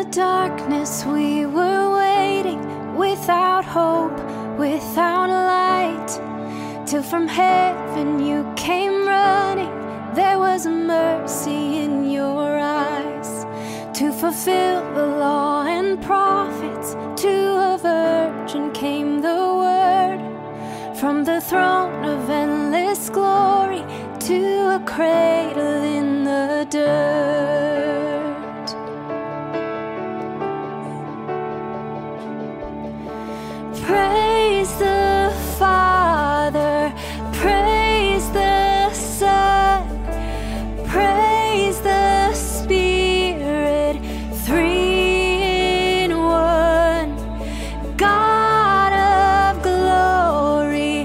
darkness we were waiting, without hope, without light, till from heaven you came running. There was mercy in your eyes, to fulfill the law and prophets. To a virgin came the word, from the throne of endless glory to a cradle in the dirt. Praise the Father, praise the Son, praise the Spirit, three in one. God of glory,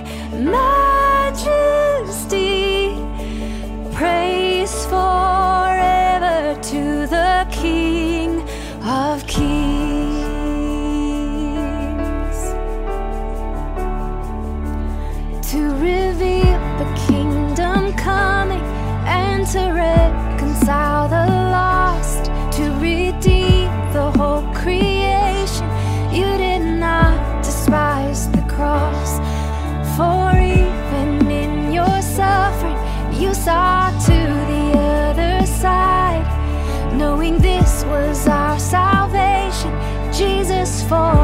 majesty, praise forever to the King of Kings. To reveal the kingdom coming, and to reconcile the lost, to redeem the whole creation. You did not despise the cross, for even in your suffering you saw to the other side, knowing this was our salvation, Jesus for